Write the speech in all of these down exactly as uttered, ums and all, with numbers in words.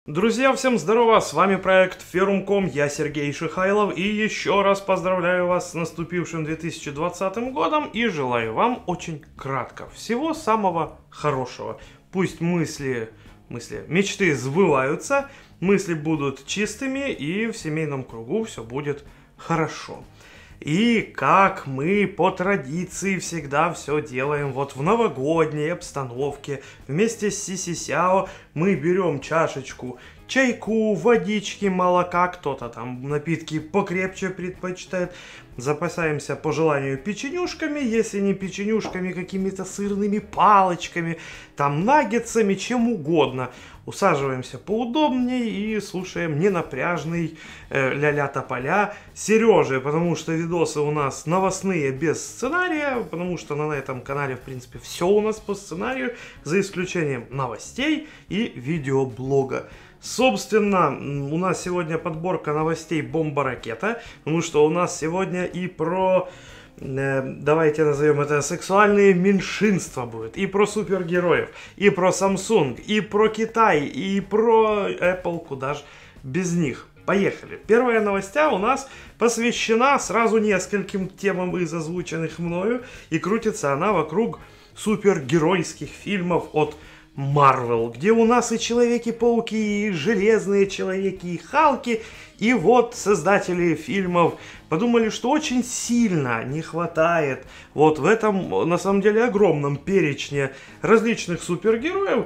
Друзья, всем здорово, с вами проект Ferrum точка ком, я Сергей Шихайлов, и еще раз поздравляю вас с наступившим две тысячи двадцатым годом и желаю вам очень кратко всего самого хорошего. Пусть мысли, мысли, мечты сбываются, мысли будут чистыми и в семейном кругу все будет хорошо. И как мы по традиции всегда все делаем вот в новогодней обстановке, вместе с Сисисяо мы берем чашечку чайку, водички, молока, кто-то там напитки покрепче предпочитает, запасаемся по желанию печенюшками, если не печенюшками, какими-то сырными палочками, там наггетсами, чем угодно. Усаживаемся поудобнее и слушаем ненапряжный э, ля-ля тополя Сережи, потому что видосы у нас новостные без сценария, потому что на этом канале, в принципе, все у нас по сценарию, за исключением новостей и видеоблога. Собственно, у нас сегодня подборка новостей «Бомба-ракета», потому что у нас сегодня и про... давайте назовем это сексуальные меньшинства будет, и про супергероев, и про Samsung, и про Китай, и про Apple, куда ж без них. Поехали. Первая новостя у нас посвящена сразу нескольким темам из озвученных мною, и крутится она вокруг супергеройских фильмов от Marvel, где у нас и Человеки-пауки, и Железные Человеки, и Халки. И вот создатели фильмов подумали, что очень сильно не хватает вот в этом, на самом деле, огромном перечне различных супергероев,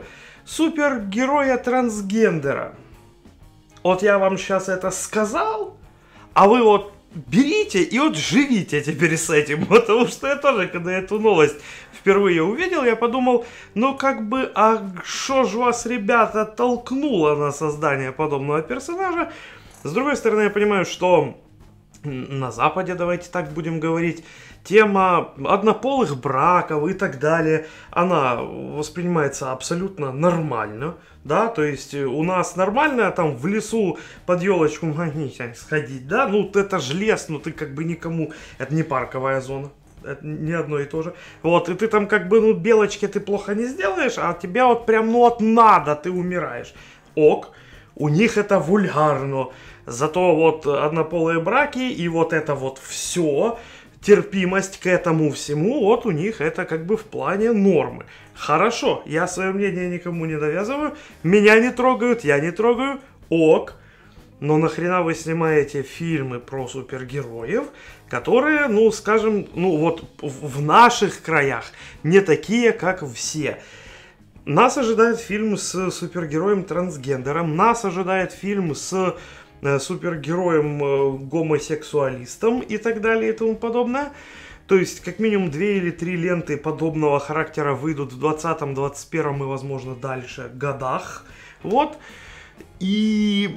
супергероя-трансгендера. Вот я вам сейчас это сказал, а вы вот берите и вот живите теперь с этим, потому что я тоже, когда эту новость впервые увидел, я подумал, ну как бы, а что ж вас, ребята, толкнуло на создание подобного персонажа? С другой стороны, я понимаю, что на Западе, давайте так будем говорить, тема однополых браков и так далее, она воспринимается абсолютно нормально, да, то есть у нас нормально там в лесу под елочку сходить, да, ну это же лес, ну ты как бы никому, это не парковая зона. Это не одно и то же. Вот, и ты там как бы, ну, белочке ты плохо не сделаешь, а тебя вот прям, ну, вот надо, ты умираешь. Ок, у них это вульгарно. Зато вот однополые браки и вот это вот все, терпимость к этому всему, вот у них это как бы в плане нормы. Хорошо, я свое мнение никому не навязываю, меня не трогают, я не трогаю, ок. Но нахрена вы снимаете фильмы про супергероев, которые, ну, скажем, ну, вот в наших краях не такие, как все. Нас ожидает фильм с супергероем-трансгендером, нас ожидает фильм с э, супергероем-гомосексуалистом и так далее и тому подобное. То есть, как минимум, две или три ленты подобного характера выйдут в двадцатом, двадцать первом и, возможно, дальше годах. Вот. И...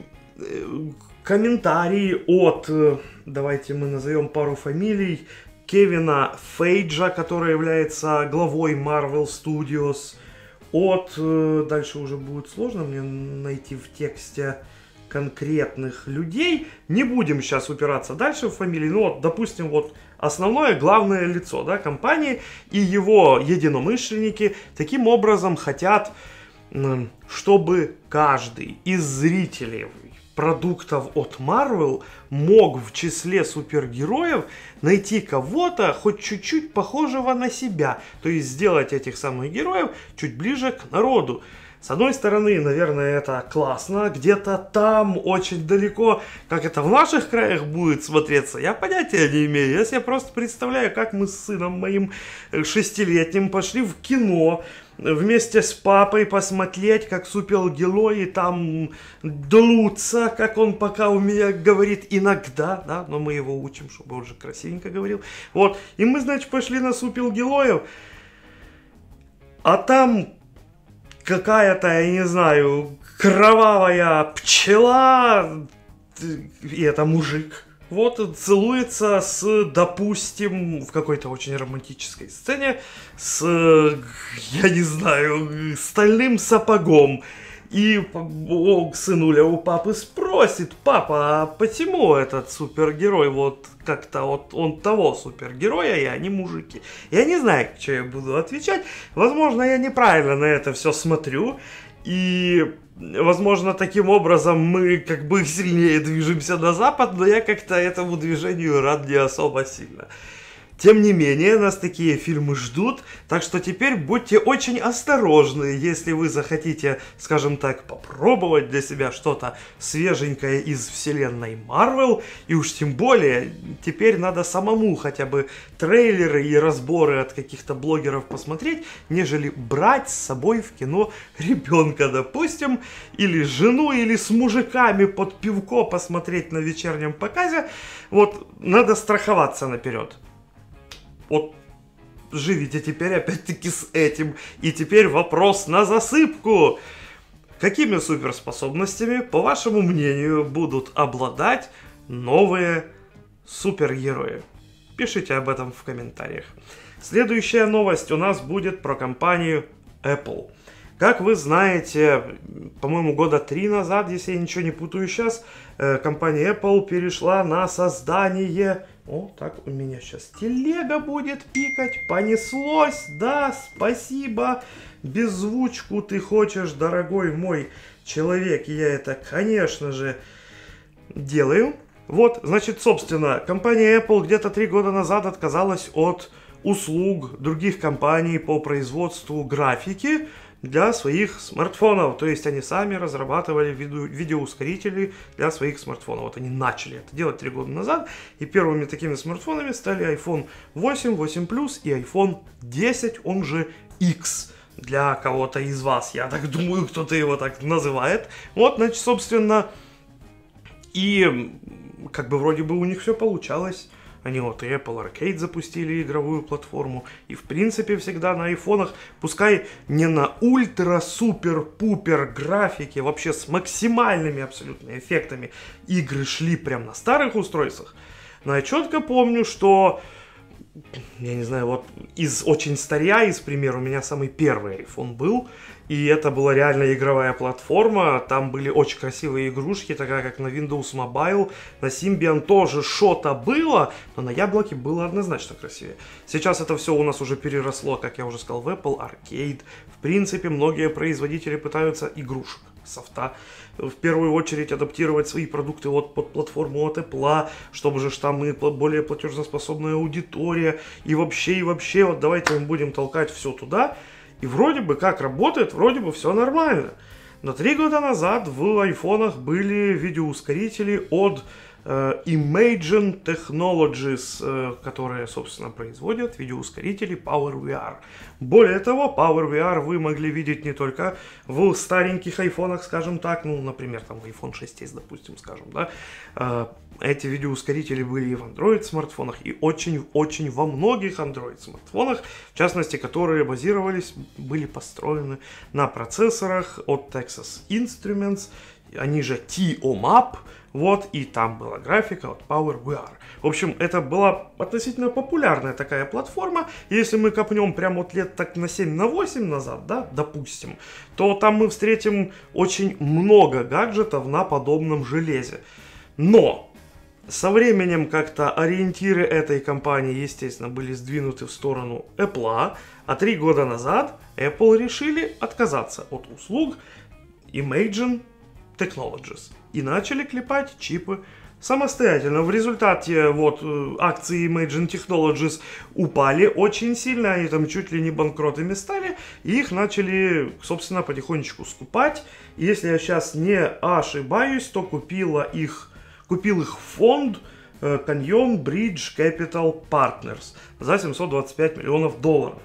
комментарии от, давайте мы назовем пару фамилий, Кевина Фейджа, который является главой Marvel Studios, от, дальше уже будет сложно мне найти в тексте конкретных людей, не будем сейчас упираться дальше в фамилии, ну вот, допустим, вот основное главное лицо, да, компании и его единомышленники таким образом хотят, чтобы каждый из зрителей продуктов от Marvel мог в числе супергероев найти кого-то хоть чуть-чуть похожего на себя. То есть сделать этих самых героев чуть ближе к народу. С одной стороны, наверное, это классно, где-то там, очень далеко, как это в наших краях будет смотреться, я понятия не имею. Я себе просто представляю, как мы с сыном моим шестилетним пошли в кино, вместе с папой посмотреть, как супергерои там друтся, как он пока у меня говорит иногда, да, но мы его учим, чтобы он же красивенько говорил. Вот, и мы, значит, пошли на супергероев, а там какая-то, я не знаю, кровавая пчела, и это мужик. Вот целуется с, допустим, в какой-то очень романтической сцене, с, я не знаю, стальным сапогом. И о, сынуля у папы спросит: папа, а почему этот супергерой вот как-то вот он того супергероя, и они мужики? Я не знаю, что я буду отвечать. Возможно, я неправильно на это все смотрю. И, возможно, таким образом мы как бы сильнее движемся на запад, но я как-то этому движению рад не особо сильно. Тем не менее, нас такие фильмы ждут, так что теперь будьте очень осторожны, если вы захотите, скажем так, попробовать для себя что-то свеженькое из вселенной Marvel, и уж тем более, теперь надо самому хотя бы трейлеры и разборы от каких-то блогеров посмотреть, нежели брать с собой в кино ребенка, допустим, или жену, или с мужиками под пивко посмотреть на вечернем показе. Вот, надо страховаться наперед. Вот, живите теперь опять-таки с этим. И теперь вопрос на засыпку. Какими суперспособностями, по вашему мнению, будут обладать новые супергерои? Пишите об этом в комментариях. Следующая новость у нас будет про компанию Apple. Как вы знаете, по-моему, года три назад, если я ничего не путаю сейчас, компания Apple перешла на создание... О, так у меня сейчас телега будет пикать. Понеслось, да, спасибо. Беззвучку ты хочешь, дорогой мой человек. Я это, конечно же, делаю. Вот, значит, собственно, компания Apple где-то три года назад отказалась от услуг других компаний по производству графики для своих смартфонов. То есть они сами разрабатывали видео, видеоускорители для своих смартфонов. Вот они начали это делать три года назад. И первыми такими смартфонами стали iPhone восемь, восемь плюс и iPhone десять, он же X. Для кого-то из вас, я так думаю, кто-то его так называет. Вот, значит, собственно, и как бы вроде бы у них все получалось. Они вот и Apple Arcade запустили игровую платформу. И в принципе всегда на айфонах, пускай не на ультра-супер-пупер графике, вообще с максимальными абсолютно эффектами, игры шли прям на старых устройствах. Но я четко помню, что, я не знаю, вот из очень старья, из примера, у меня самый первый iPhone был. И это была реально игровая платформа, там были очень красивые игрушки, такая как на Windows Mobile, на Symbian тоже что-то было, но на яблоке было однозначно красивее. Сейчас это все у нас уже переросло, как я уже сказал, в Apple Arcade. В принципе, многие производители пытаются игрушек, софта, в первую очередь адаптировать свои продукты вот под платформу от Apple, чтобы же там и более платежеспособная аудитория, и вообще, и вообще, вот давайте мы будем толкать все туда. И вроде бы как работает, вроде бы все нормально. Но три года назад в айфонах были видеоускорители от э, Imagine Technologies, э, которые, собственно, производят видеоускорители PowerVR. Более того, PowerVR вы могли видеть не только в стареньких айфонах, скажем так, ну, например, там в iPhone шесть эс, допустим, скажем, да. Э, эти видеоускорители были и в Android смартфонах, и очень-очень во многих Android смартфонах, в частности, которые базировались, были построены на процессорах от Texas Instruments, они же ти о мап, вот, и там была графика от PowerVR. В общем, это была относительно популярная такая платформа. Если мы копнем прямо вот лет так на семь восемь назад, да, допустим, то там мы встретим очень много гаджетов на подобном железе. Но со временем как-то ориентиры этой компании, естественно, были сдвинуты в сторону Apple, а три года назад Apple решили отказаться от услуг Imagine Technologies и начали клепать чипы самостоятельно. В результате вот акции Imagine Technologies упали очень сильно, они там чуть ли не банкротами стали, и их начали, собственно, потихонечку скупать. И если я сейчас не ошибаюсь, то купила их Купил их фонд э, Canyon Bridge Capital Partners за семьсот двадцать пять миллионов долларов.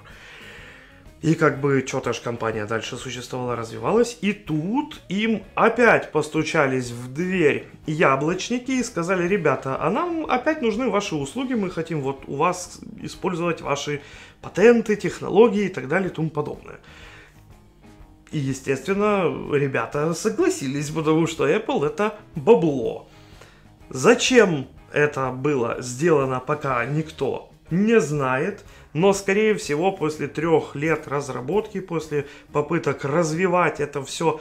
И как бы что-то ж компания дальше существовала, развивалась. И тут им опять постучались в дверь яблочники и сказали: ребята, а нам опять нужны ваши услуги, мы хотим вот у вас использовать ваши патенты, технологии и так далее и тому подобное. И, естественно, ребята согласились, потому что Apple это бабло. Зачем это было сделано, пока никто не знает, но, скорее всего, после трех лет разработки, после попыток развивать это все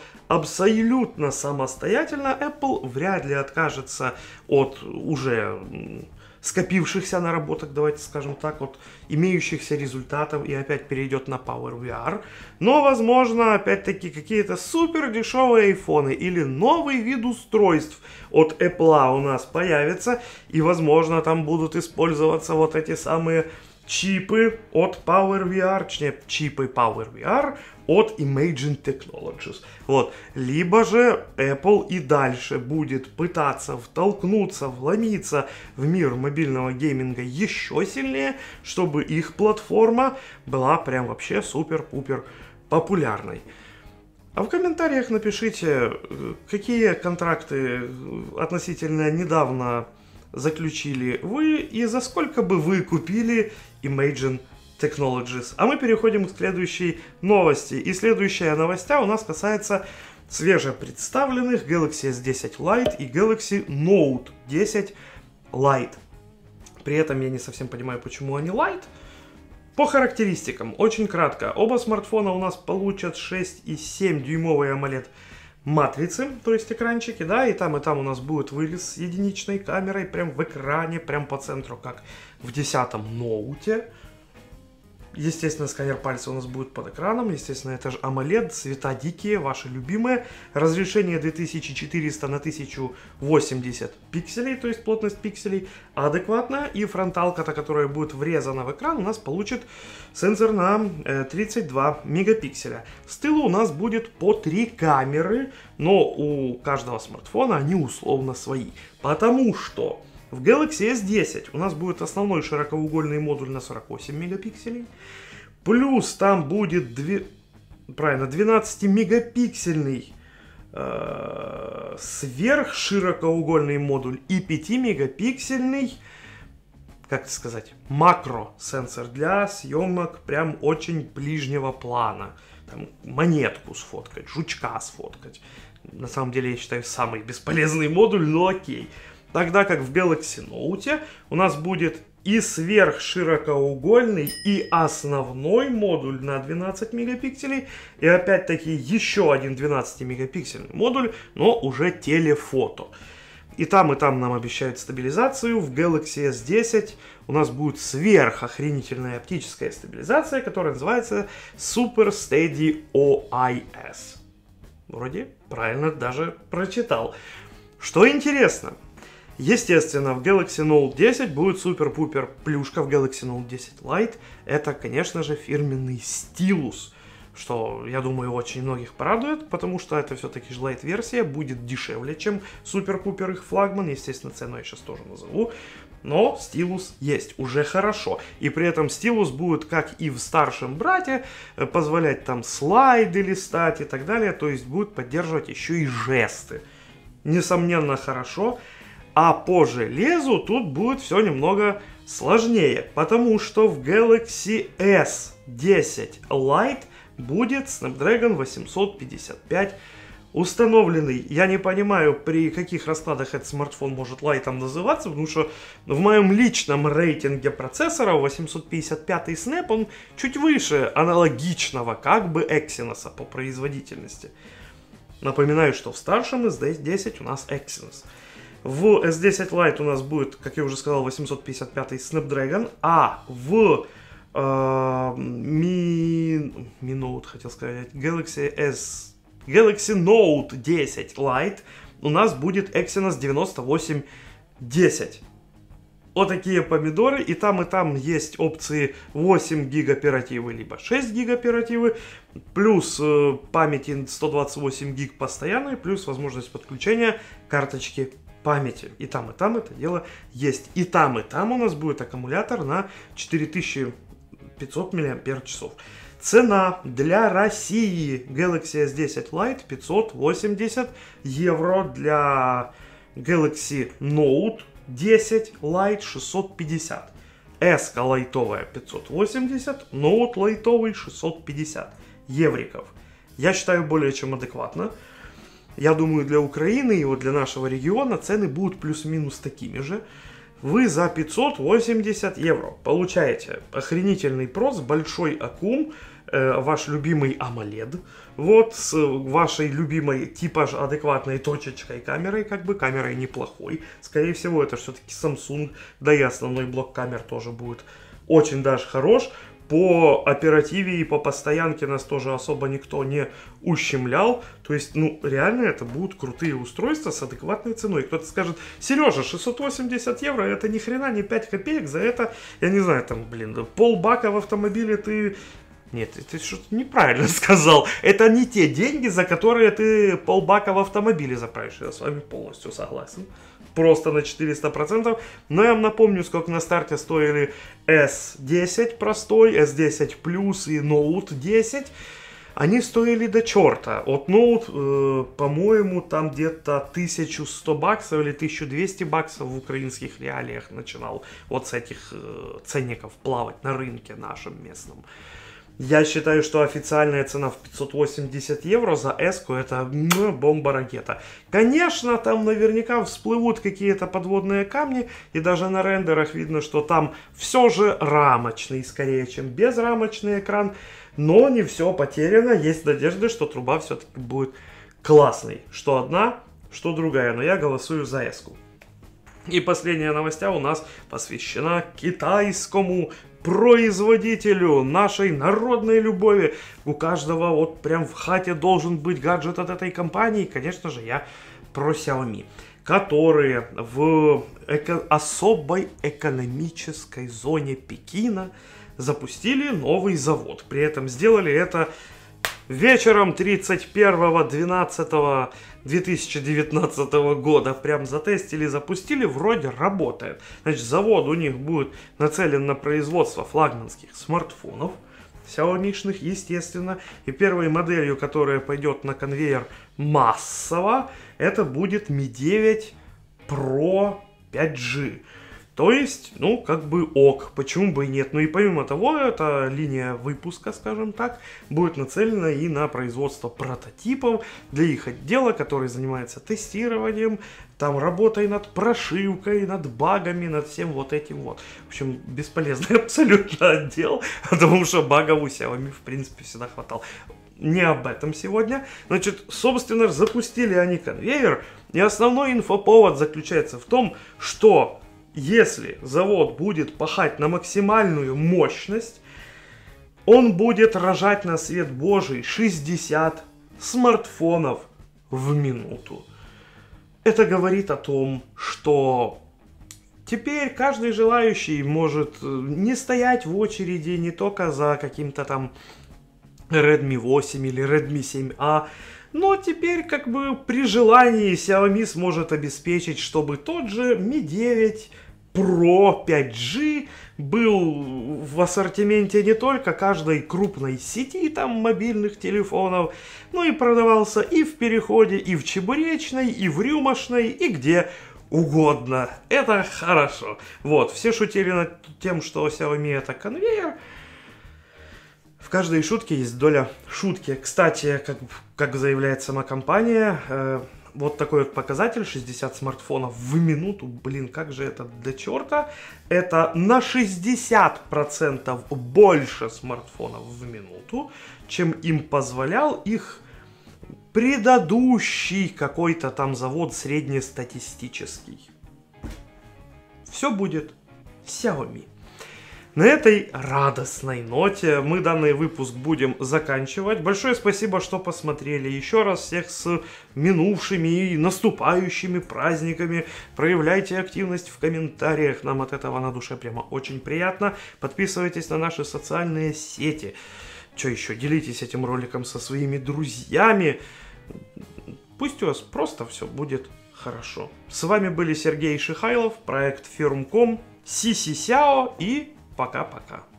абсолютно самостоятельно, Apple вряд ли откажется от уже скопившихся наработок, давайте скажем так, вот имеющихся результатов, и опять перейдет на PowerVR. Но, возможно, опять-таки, какие-то супер дешевые айфоны или новый вид устройств от Apple у нас появится, и, возможно, там будут использоваться вот эти самые чипы от PowerVR, точнее, чипы PowerVR от Imagine Technologies. Вот. Либо же Apple и дальше будет пытаться втолкнуться, вломиться в мир мобильного гейминга еще сильнее, чтобы их платформа была прям вообще супер-пупер популярной. А в комментариях напишите, какие контракты относительно недавно заключили вы и за сколько бы вы купили Imagine Technologies. А мы переходим к следующей новости. И следующая новостя у нас касается свежепредставленных Galaxy эс десять Lite и Galaxy Note десять Lite. При этом я не совсем понимаю, почему они Lite. По характеристикам, очень кратко. Оба смартфона у нас получат шесть и семь дюймовые AMOLED матрицы, то есть экранчики, да, и там и там у нас будет вырез с единичной камерой, прям в экране, прям по центру, как в десятом ноуте. Естественно, сканер пальца у нас будет под экраном, естественно, это же AMOLED, цвета дикие, ваши любимые. Разрешение две тысячи четыреста на тысячу восемьдесят пикселей, то есть плотность пикселей адекватная. И фронталка-то, которая будет врезана в экран, у нас получит сенсор на тридцать два мегапикселя. С тыла у нас будет по три камеры, но у каждого смартфона они условно свои. Потому что в Galaxy эс десять у нас будет основной широкоугольный модуль на сорок восемь мегапикселей. Плюс там будет две, правильно, двенадцатимегапиксельный э, сверхширокоугольный модуль и пятимегапиксельный, как сказать, макро-сенсор для съемок прям очень ближнего плана. Там монетку сфоткать, жучка сфоткать. На самом деле, я считаю, самый бесполезный модуль, но окей. Тогда как в Galaxy Note у нас будет и сверхширокоугольный, и основной модуль на двенадцать мегапикселей, и опять-таки еще один двенадцатимегапиксельный модуль, но уже телефото. И там, и там нам обещают стабилизацию. В Galaxy эс десять у нас будет сверхохренительная оптическая стабилизация, которая называется Super Steady о ай эс. Вроде правильно даже прочитал. Что интересно, естественно, в Galaxy Note десять будет супер-пупер плюшка в Galaxy Note десять Lite. Это, конечно же, фирменный стилус, что, я думаю, очень многих порадует, потому что это все-таки же Lite-версия, будет дешевле, чем супер-пупер их флагман. Естественно, цену я сейчас тоже назову. Но стилус есть, уже хорошо. И при этом стилус будет, как и в старшем брате, позволять там слайды листать и так далее. То есть будет поддерживать еще и жесты. Несомненно, хорошо. А по железу тут будет все немного сложнее, потому что в Galaxy эс десять Lite будет Snapdragon восемьсот пятьдесят пять установленный. Я не понимаю, при каких раскладах этот смартфон может лайтом называться, потому что в моем личном рейтинге процессоров восемьсот пятьдесят пятый Snap, он чуть выше аналогичного, как бы, Exynos по производительности. Напоминаю, что в старшем эс десять у нас Exynos. В эс десять Lite у нас будет, как я уже сказал, восемьсот пятьдесят пятый Snapdragon, а в э, Mi, Mi Note, хотел сказать, Galaxy S, Galaxy Note десять Lite у нас будет Exynos девяносто восемь десять. Вот такие помидоры, и там и там есть опции восемь гиг оперативы, либо шесть гиг оперативы, плюс э, памяти сто двадцать восемь гиг постоянной, плюс возможность подключения карточки памяти. И там, и там это дело есть. И там, и там у нас будет аккумулятор на четыре тысячи пятьсот мАч. Цена для России Galaxy эс десять Lite пятьсот восемьдесят евро, для Galaxy Note десять Lite шестьсот пятьдесят. S-ка лайтовая пятьсот восемьдесят, Note лайтовый шестьсот пятьдесят евриков. Я считаю, более чем адекватно. Я думаю, для Украины и вот для нашего региона цены будут плюс-минус такими же. вы за пятьсот восемьдесят евро получаете охренительный прос, большой аккум, э, ваш любимый AMOLED, вот, с вашей любимой типа же адекватной точечкой камерой, как бы, камерой неплохой. Скорее всего, это все-таки Samsung, да и основной блок камер тоже будет очень даже хорош. По оперативе и по постоянке нас тоже особо никто не ущемлял. То есть, ну, реально это будут крутые устройства с адекватной ценой. Кто-то скажет: Сережа, шестьсот восемьдесят евро, это ни хрена не пять копеек, за это, я не знаю, там, блин, полбака в автомобиле ты... Нет, ты что-то неправильно сказал. Это не те деньги, за которые ты полбака в автомобиле заправишь. Я с вами полностью согласен. Просто на четыреста процентов. Но я вам напомню, сколько на старте стоили эс десять простой, эс десять плюс и ноут десять. Они стоили до черта. Вот ноут, э, по-моему, там где-то тысяча сто баксов или тысяча двести баксов в украинских реалиях начинал вот с этих э, ценников плавать на рынке нашем местном. Я считаю, что официальная цена в пятьсот восемьдесят евро за эску это ну, бомба-ракета. Конечно, там наверняка всплывут какие-то подводные камни, и даже на рендерах видно, что там все же рамочный, скорее, чем безрамочный экран. Но не все потеряно, есть надежда, что труба все-таки будет классной. Что одна, что другая, но я голосую за эску. И последняя новость у нас посвящена китайскому производителю, нашей народной любови. У каждого вот прям в хате должен быть гаджет от этой компании. Конечно же, я про Xiaomi, которые в эко- особой экономической зоне Пекина запустили новый завод. При этом сделали это вечером тридцать первого двенадцатого две тысячи девятнадцатого года. Прям затестили, запустили, вроде работает. Значит, завод у них будет нацелен на производство флагманских смартфонов, Xiaomi-шных, естественно. И первой моделью, которая пойдет на конвейер массово, это будет ми девять про пять джи. То есть, ну, как бы ок, почему бы и нет. Ну и помимо того, эта линия выпуска, скажем так, будет нацелена и на производство прототипов для их отдела, который занимается тестированием, там работой над прошивкой, над багами, над всем вот этим вот. В общем, бесполезный абсолютно отдел, потому что багов у Xiaomi, в принципе, всегда хватало. Не об этом сегодня. Значит, собственно, запустили они конвейер, и основной инфоповод заключается в том, что если завод будет пахать на максимальную мощность, он будет рожать на свет Божий шестьдесят смартфонов в минуту. Это говорит о том, что теперь каждый желающий может не стоять в очереди не только за каким-то там Redmi восемь или Redmi семь а, но теперь как бы при желании Xiaomi сможет обеспечить, чтобы тот же ми девять про пять джи был в ассортименте не только каждой крупной сети там мобильных телефонов, но и продавался и в Переходе, и в Чебуречной, и в Рюмошной, и где угодно. Это хорошо. Вот, все шутили над тем, что Xiaomi это конвейер. В каждой шутке есть доля шутки. Кстати, как, как заявляет сама компания, э, вот такой вот показатель, шестьдесят смартфонов в минуту, блин, как же это до черта. Это на шестьдесят процентов больше смартфонов в минуту, чем им позволял их предыдущий какой-то там завод среднестатистический. Все будет Xiaomi. На этой радостной ноте мы данный выпуск будем заканчивать. Большое спасибо, что посмотрели. Еще раз всех с минувшими и наступающими праздниками. Проявляйте активность в комментариях. Нам от этого на душе прямо очень приятно. Подписывайтесь на наши социальные сети. Что еще? Делитесь этим роликом со своими друзьями. Пусть у вас просто все будет хорошо. С вами были Сергей Шихайлов, проект Ферум точка ком, Си Си Сяо и... Пока-пока.